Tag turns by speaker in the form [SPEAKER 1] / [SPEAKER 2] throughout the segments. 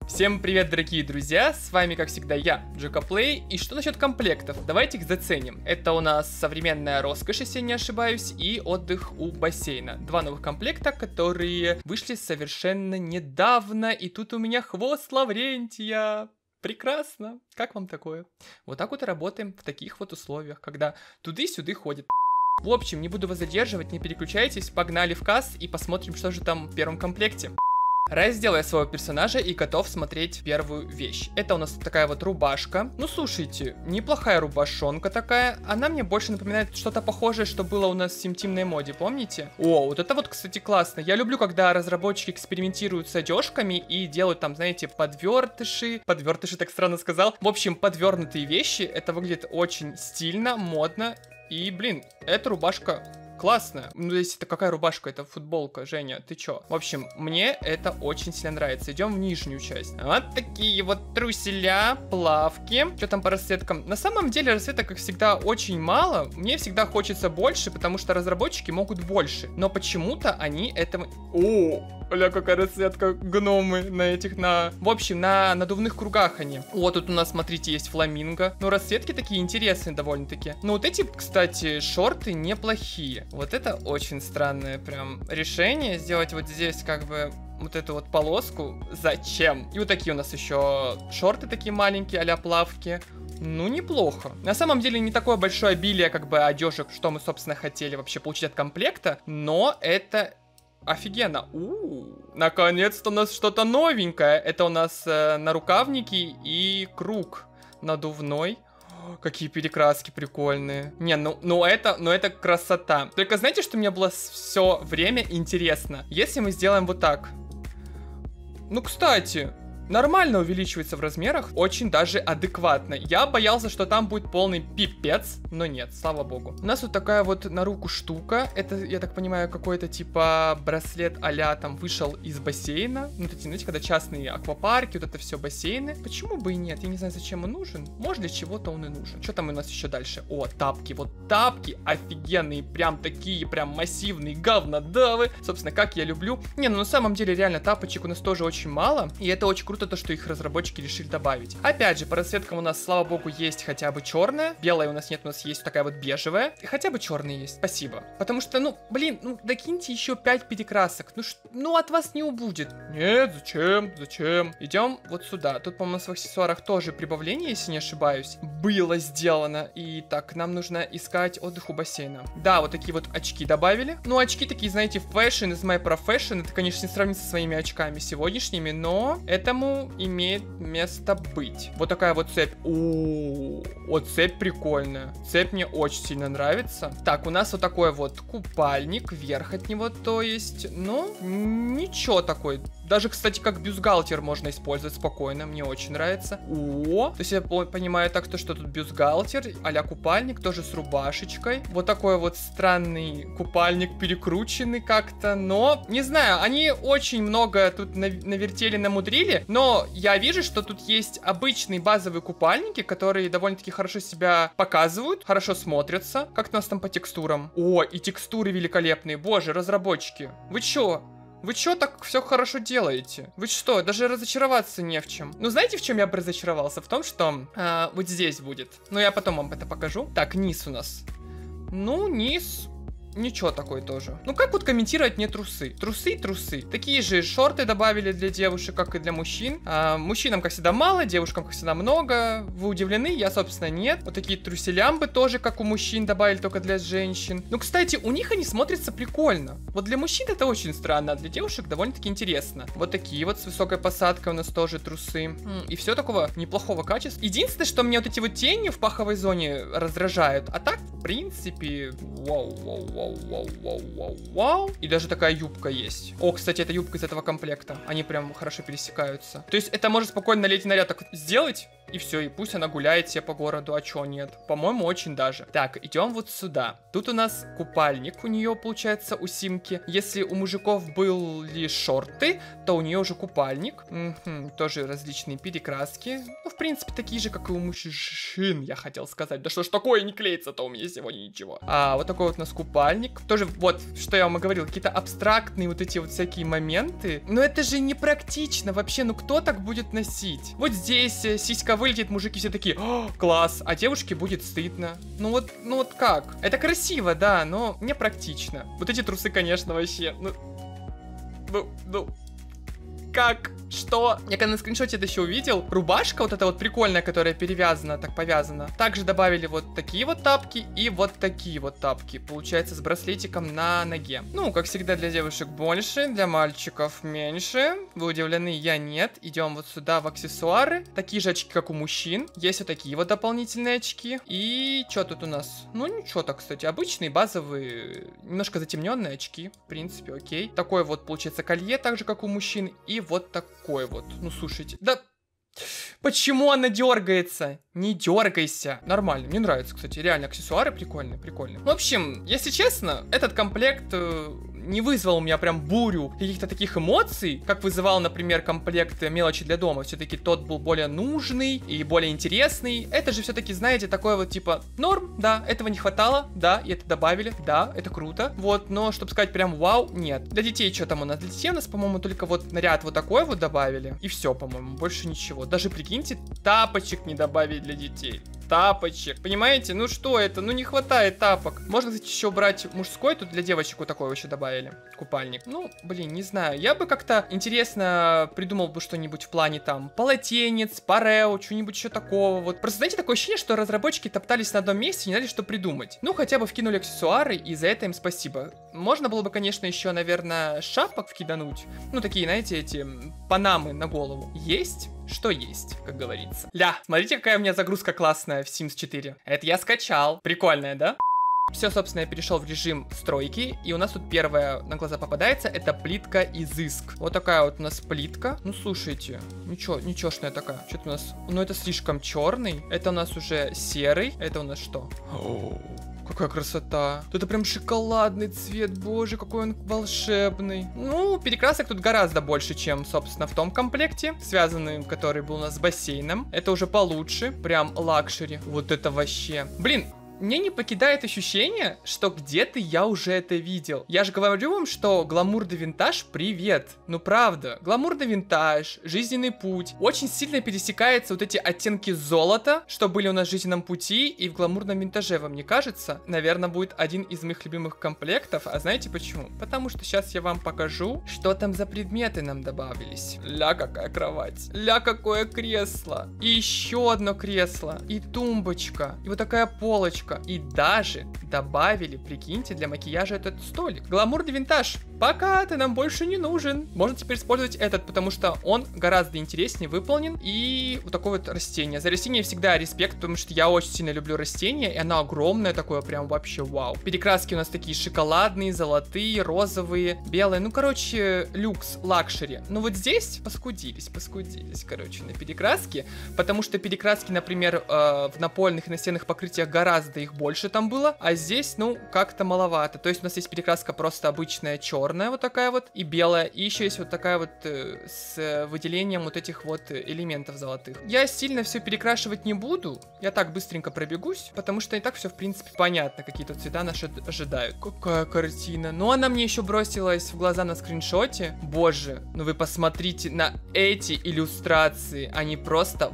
[SPEAKER 1] Всем привет, дорогие друзья, с вами, как всегда, я, Джекоплей, и что насчет комплектов? Давайте их заценим. Это у нас современная роскошь, если я не ошибаюсь, и отдых у бассейна. Два новых комплекта, которые вышли совершенно недавно, и тут у меня хвост Лаврентия. Прекрасно. Как вам такое? Вот так вот и работаем в таких вот условиях, когда туды-сюды ходит. В общем, не буду вас задерживать, не переключайтесь, погнали в касс и посмотрим, что же там в первом комплекте. Раздел я своего персонажа и готов смотреть первую вещь. Это у нас такая вот рубашка. Ну, слушайте, неплохая рубашонка такая. Она мне больше напоминает что-то похожее, что было у нас в симтимной моде, помните? О, вот это вот, кстати, классно. Я люблю, когда разработчики экспериментируют с одежками и делают там, знаете, подвертыши. Подвертыши, так странно сказал. В общем, подвернутые вещи. Это выглядит очень стильно, модно. И, блин, эта рубашка классная. Ну, если это какая рубашка, это футболка, Женя, ты чё? В общем, мне это очень сильно нравится. Идем в нижнюю часть. Вот такие вот труселя, плавки. Что там по расцветкам? На самом деле расцветок, как всегда, очень мало. Мне всегда хочется больше, потому что разработчики могут больше. Но почему-то они этого... О, бля, какая расцветка, гномы на этих, В общем, на надувных кругах они. Вот тут у нас, смотрите, есть фламинго. Ну, расцветки такие интересные довольно-таки. Ну, вот эти, кстати, шорты неплохие. Вот это очень странное прям решение. Сделать вот здесь как бы вот эту вот полоску. Зачем? И вот такие у нас еще шорты такие маленькие, а-ля плавки. Ну, неплохо. На самом деле не такое большое обилие как бы одежек, что мы, собственно, хотели вообще получить от комплекта. Но это... офигенно. Наконец-то у нас что-то новенькое. Это у нас нарукавники и круг надувной. Какие перекраски прикольные. Не, ну это красота. Только знаете, что мне было все время интересно? Если мы сделаем вот так. Ну, кстати... нормально увеличивается в размерах, очень даже адекватно. Я боялся, что там будет полный пипец, но нет, слава богу. У нас вот такая вот на руку штука. Это, я так понимаю, какой-то типа браслет а-ля там вышел из бассейна. Ну, эти, знаете, когда частные аквапарки, вот это все бассейны. Почему бы и нет? Я не знаю, зачем он нужен. Может, для чего-то он и нужен. Что там у нас еще дальше? О, тапки. Вот тапки офигенные, прям такие, прям массивные говнодавы. Собственно, как я люблю. Не, ну на самом деле реально тапочек у нас тоже очень мало. И это очень круто, то, что их разработчики решили добавить. Опять же, по расцветкам у нас, слава богу, есть хотя бы черная. Белая у нас нет, у нас есть такая вот бежевая. И хотя бы черная есть. Спасибо. Потому что, ну, блин, ну, докиньте еще 5 перекрасок. Ну, от вас не убудет. Нет, зачем? Идем вот сюда. Тут, по-моему, в аксессуарах тоже прибавление, если не ошибаюсь, было сделано. И так, нам нужно искать отдых у бассейна. Да, вот такие вот очки добавили. Ну, очки такие, знаете, fashion is my profession. Это, конечно, не сравнится со своими очками сегодняшними, но этому имеет место быть. Вот такая вот цепь. Вот цепь прикольная. Цепь мне очень сильно нравится. Так, у нас вот такой вот купальник, верх от него, то есть, ну, ничего такой. Даже, кстати, как бюстгальтер можно использовать спокойно, мне очень нравится. То есть я понимаю так, что тут бюстгальтер, а-ля купальник, тоже с рубашечкой. Вот такой вот странный купальник, перекрученный как-то, но, не знаю, они очень много тут навертели, намудрили, но я вижу, что тут есть обычные базовые купальники, которые довольно-таки хорошо себя показывают, хорошо смотрятся. Как у нас там по текстурам? О, и текстуры великолепные, боже, разработчики, вы чё? Вы чё так все хорошо делаете? Вы что, даже разочароваться не в чем? Ну, знаете, в чем я бы разочаровался? В том, что вот здесь будет. Но я потом вам это покажу. Так, низ у нас. Ну, низ... ничего такой тоже. Ну, как вот комментировать не трусы? Трусы. Такие же шорты добавили для девушек, как и для мужчин. Мужчинам, как всегда, мало, девушкам, как всегда, много. Вы удивлены? Я, собственно, нет. Вот такие труселямбы тоже, как у мужчин, добавили только для женщин. Ну, кстати, у них они смотрятся прикольно. Вот для мужчин это очень странно, а для девушек довольно-таки интересно. Вот такие вот с высокой посадкой у нас тоже трусы. И все такого неплохого качества. Единственное, что мне вот эти вот тени в паховой зоне раздражают. А так, в принципе, вау. И даже такая юбка есть. О, кстати, это юбка из этого комплекта. Они прям хорошо пересекаются. То есть это можно спокойно на летний наряд так вот сделать. И все, и пусть она гуляет себе по городу, а чё нет? По-моему, очень даже. Так, идем вот сюда. Тут у нас купальник у нее, получается, у Симки. Если у мужиков были шорты, то у нее уже купальник. Тоже различные перекраски. Ну, в принципе, такие же, как и у мужчин, я хотел сказать. Да что ж такое, не клеится-то у меня сегодня ничего. А вот такой вот у нас купальник. Тоже вот, что я вам и говорил, какие-то абстрактные вот эти вот всякие моменты. Но это же не практично вообще. Ну, кто так будет носить? Вот здесь сиська вылетит, мужики все такие: «О, класс», а девушке будет стыдно. Ну вот как? Это красиво, да, но не практично. Вот эти трусы, конечно, вообще, как? Что? Я когда на скриншоте это еще увидел, рубашка вот эта вот прикольная, которая перевязана, так повязана. Также добавили вот такие вот тапки и вот такие вот тапки. Получается, с браслетиком на ноге. Ну, как всегда, для девушек больше, для мальчиков меньше. Вы удивлены? Я нет. Идем вот сюда в аксессуары. Такие же очки, как у мужчин. Есть вот такие вот дополнительные очки. И что тут у нас? Ну, ничего так, кстати. Обычные, базовые, немножко затемненные очки. В принципе, окей. Такое вот, получается, колье, так же, как у мужчин. И вот такой вот. Ну, слушайте. Да... Почему она дергается? Не дергайся. Нормально, мне нравится, кстати. Реально, аксессуары прикольные, прикольные. В общем, если честно, этот комплект не вызвал у меня прям бурю каких-то таких эмоций, как вызывал, например, комплект мелочи для дома. Все-таки тот был более нужный и более интересный. Это же все-таки, знаете, такое вот типа норм, да, этого не хватало, да, и это добавили, да, это круто. Вот, но чтобы сказать прям вау, нет. Для детей что там у нас? Для детей у нас, по-моему, только вот наряд вот такой вот добавили. И все, по-моему, больше ничего. Даже, прикиньте, тапочек не добавили для детей. Тапочек. Понимаете? Ну что это? Ну не хватает тапок. Можно, кстати, еще брать мужской. Тут для девочек вот такой еще добавили. Купальник. Ну, блин, не знаю. Я бы как-то интересно придумал бы что-нибудь в плане там полотенец, парео, что-нибудь еще такого. Вот. Просто, знаете, такое ощущение, что разработчики топтались на одном месте и не знали, что придумать. Ну, хотя бы вкинули аксессуары, и за это им спасибо. Можно было бы, конечно, еще, наверное, шапок вкидануть. Ну, такие, знаете, эти панамы на голову. Есть? Что есть, как говорится. Ля, смотрите, какая у меня загрузка классная в Sims 4. Это я скачал. Прикольная, да? Все, собственно, я перешел в режим стройки. И у нас тут первая на глаза попадается. Это плитка изыск. Вот такая вот у нас плитка. Ну, слушайте. Ничешная такая. Что-то у нас... Ну, это слишком черный. Это у нас уже серый. Это у нас что? Какая красота. Это прям шоколадный цвет. Боже, какой он волшебный. Ну, перекрасок тут гораздо больше, чем, собственно, в том комплекте, связанный, который был у нас с бассейном. Это уже получше. Прям лакшери. Вот это вообще. Блин. Мне не покидает ощущение, что где-то я уже это видел. Я же говорю вам, что гламурный винтаж, привет. Ну правда, гламурный винтаж, жизненный путь. Очень сильно пересекаются вот эти оттенки золота, что были у нас в жизненном пути и в гламурном винтаже, вам не кажется? Наверное, будет один из моих любимых комплектов. А знаете почему? Потому что сейчас я вам покажу, что там за предметы нам добавились. Ля, какая кровать. Ля, какое кресло. И еще одно кресло. И тумбочка. И вот такая полочка. И даже добавили, прикиньте, для макияжа этот столик. Гламурный винтаж. Пока ты нам больше не нужен. Можно теперь использовать этот, потому что он гораздо интереснее выполнен. И вот такое вот растение. За растение всегда респект, потому что я очень сильно люблю растения. И оно огромное такое, прям вообще вау. Перекраски у нас такие шоколадные, золотые, розовые, белые. Ну, короче, люкс, лакшери. Ну, вот здесь поскудились, короче, на перекраске. Потому что перекраски, например, в напольных и настенных покрытиях гораздо их больше там было, а здесь, ну, как-то маловато. То есть у нас есть перекраска просто обычная черная вот такая вот и белая, и еще есть вот такая вот с выделением вот этих вот элементов золотых. Я сильно все перекрашивать не буду, я так быстренько пробегусь, потому что и так все в принципе понятно, какие тут цвета нас ожидают. Какая картина. Ну, она мне еще бросилась в глаза на скриншоте. Боже, ну вы посмотрите на эти иллюстрации, они просто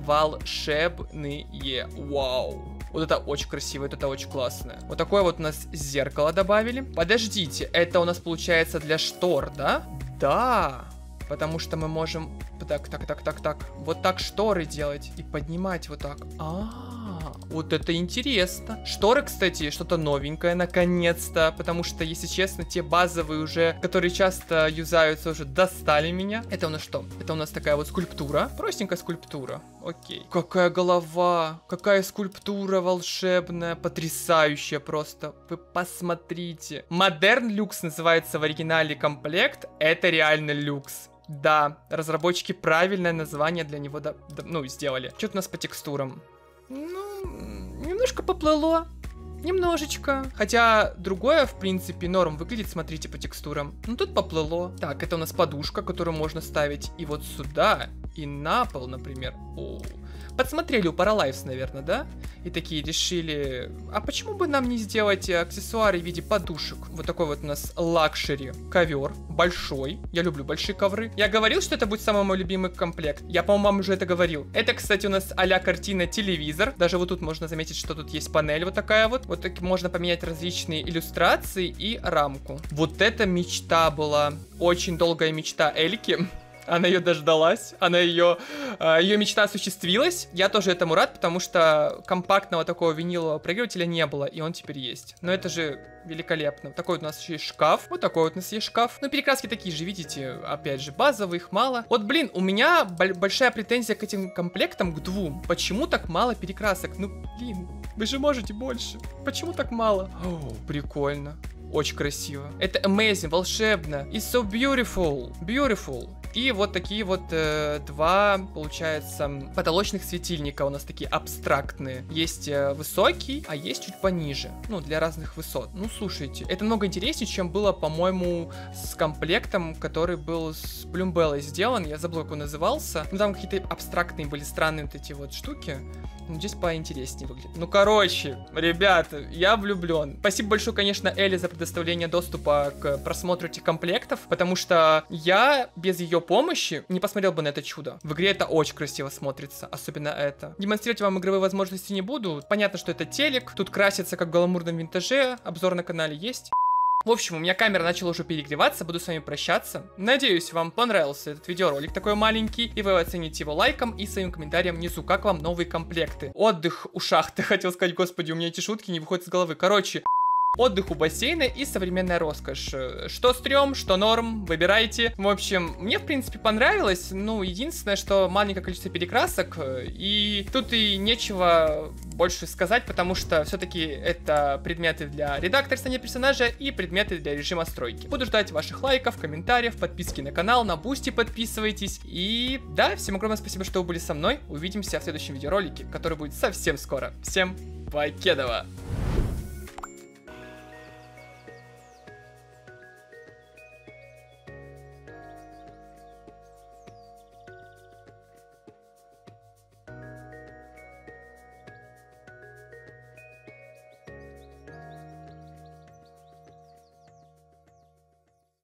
[SPEAKER 1] волшебные. Вау. Вот это очень красиво, это очень классно. Вот такое вот у нас зеркало добавили. Подождите, это у нас получается для штор, да? Да, потому что мы можем... Так. Вот так шторы делать и поднимать вот так. Вот это интересно. Шторы, кстати, что-то новенькое, наконец-то. Потому что, если честно, те базовые уже, которые часто юзаются, уже достали меня. Это у нас что? Это у нас такая вот скульптура. Простенькая скульптура. Окей. Какая голова. Какая скульптура волшебная. Потрясающая просто. Вы посмотрите. Модерн люкс называется в оригинале комплект. Это реально люкс. Да, разработчики правильное название для него сделали. Что-то у нас по текстурам. Ну, немножко поплыло. Немножечко. Хотя другое, в принципе, норм выглядит, смотрите, по текстурам. Ну, тут поплыло. Так, это у нас подушка, которую можно ставить и вот сюда, и на пол, например. О, подсмотрели у Paralives, наверное, да? И такие решили, а почему бы нам не сделать аксессуары в виде подушек? Вот такой вот у нас лакшери ковер, большой. Я люблю большие ковры. Я говорил, что это будет самый мой любимый комплект. Я, по-моему, вам уже это говорил. Это, кстати, у нас а-ля картина телевизор. Даже вот тут можно заметить, что тут есть панель вот такая вот. Вот так можно поменять различные иллюстрации и рамку. Вот это мечта была. Очень долгая мечта Эльки. Она ее дождалась, ее мечта осуществилась. Я тоже этому рад, потому что компактного такого винилового проигрывателя не было, и он теперь есть. Но это же великолепно. Такой вот у нас еще есть шкаф, вот такой вот у нас есть шкаф. Ну, перекраски такие же, видите, опять же, базовые, их мало. Вот, блин, у меня большая претензия к этим комплектам, к двум. Почему так мало перекрасок? Ну, блин, вы же можете больше. Почему так мало? О, прикольно. Очень красиво. Это amazing, волшебно. It's so beautiful. Beautiful. И вот такие вот два, получается, потолочных светильника у нас такие абстрактные. Есть высокий, а есть чуть пониже. Ну, для разных высот. Ну, слушайте, это много интереснее, чем было, по-моему, с комплектом, который был с Bloom сделан. Я забыл, как он назывался. Ну, там какие-то абстрактные были, странные вот эти вот штуки. Ну, здесь поинтереснее выглядит. Ну, короче, ребята, я влюблен. Спасибо большое, конечно, Элли за предоставление доступа к просмотру этих комплектов, потому что я без ее помощи не посмотрел бы на это чудо. В игре это очень красиво смотрится, особенно это. Демонстрировать вам игровые возможности не буду. Понятно, что это телек, тут красится как в гламурном винтаже, обзор на канале есть. В общем, у меня камера начала уже перегреваться, буду с вами прощаться. Надеюсь, вам понравился этот видеоролик такой маленький, и вы оцените его лайком и своим комментарием внизу, как вам новые комплекты. Отдых у шахты, хотел сказать, господи, у меня эти шутки не выходят из головы. Короче, отдых у бассейна и современная роскошь. Что стрём, что норм, выбирайте. В общем, мне, в принципе, понравилось. Ну, единственное, что маленькое количество перекрасок. И тут и нечего больше сказать, потому что все-таки это предметы для редакторства персонажа и предметы для режима стройки. Буду ждать ваших лайков, комментариев, подписки на канал, на Бусти подписывайтесь. И да, всем огромное спасибо, что вы были со мной. Увидимся в следующем видеоролике, который будет совсем скоро. Всем покедова!